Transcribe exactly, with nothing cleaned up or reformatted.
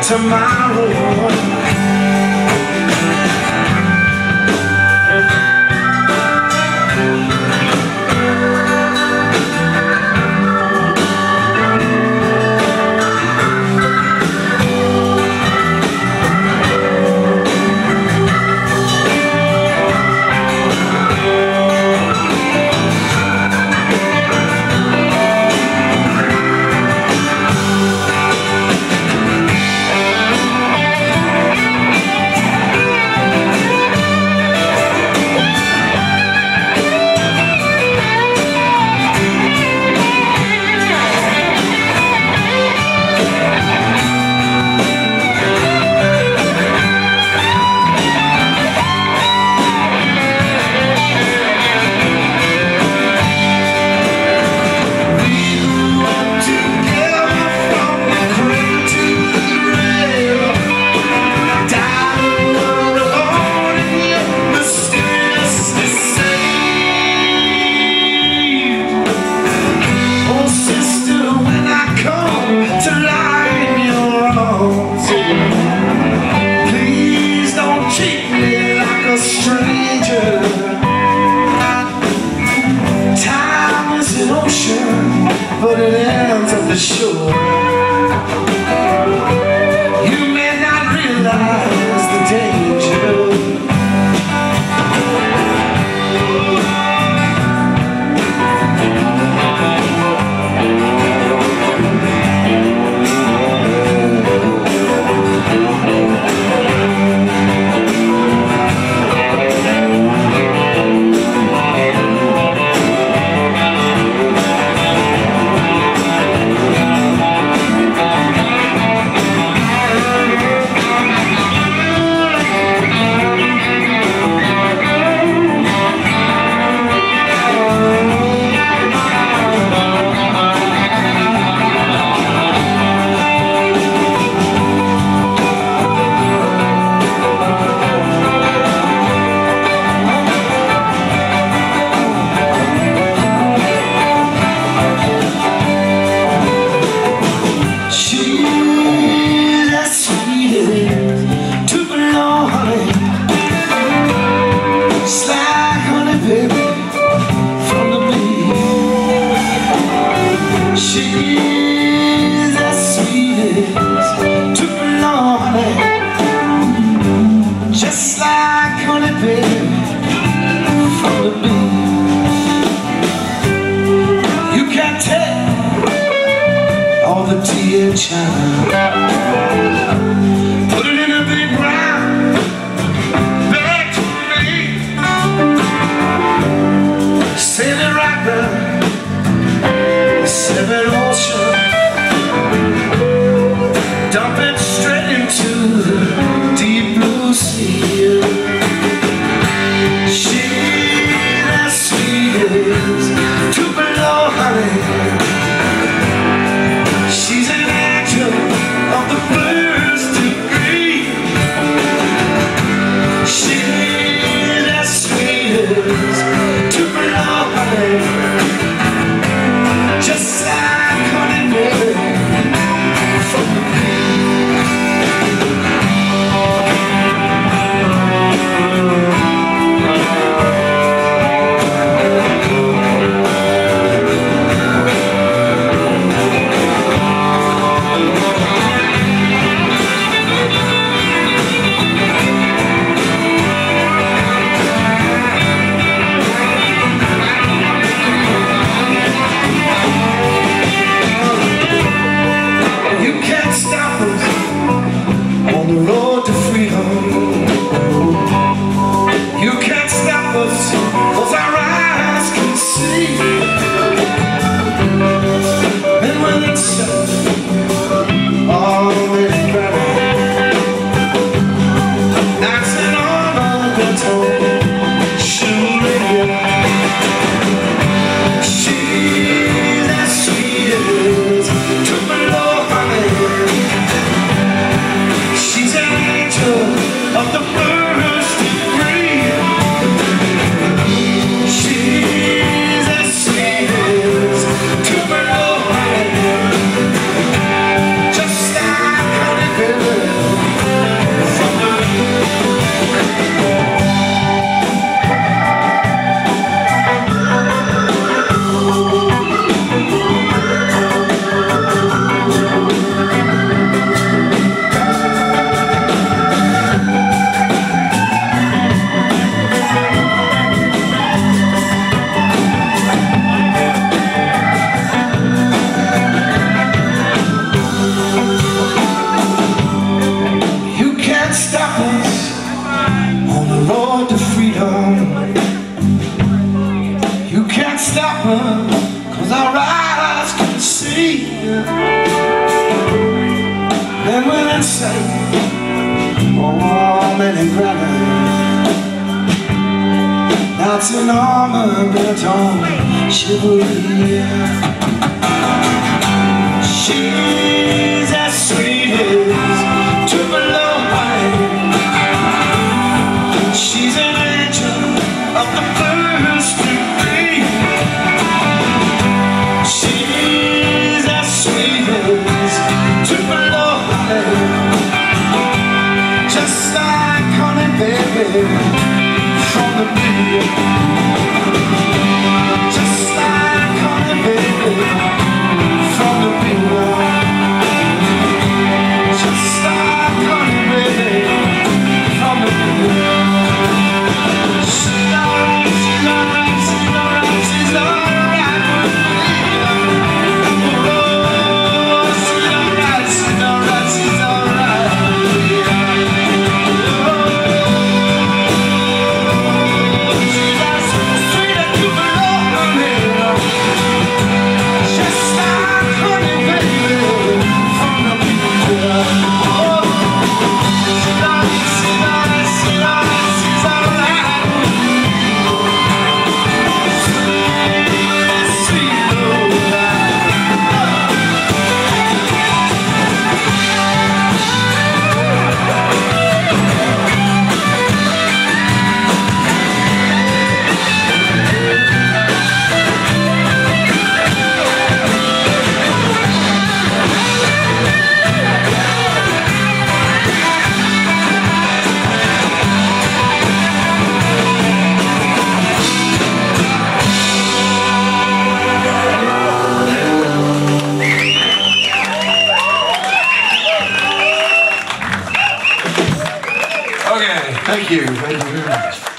tomorrow. But it ends at the shore. You may not realize the danger. She's as sweet as Tupelo honey, just like honey, baby, from the bee. You can tell all the tea in China, put it in a big brown bag for me, send it right there. Seven ocean, dump it straight into the deep blue sea. She's as sweet as Tupelo honey. She's an angel of the blue. Then when I say, oh, many brothers, that's an armor built on chivalry. She's as sweet as Tupelo. She's an angel of the first degree. She's as sweet as Tupelo, just like honey, baby, from the bee. Just like honey, baby, from the bee. Just like honey, baby, from the bee. Thank you. Thank you very much.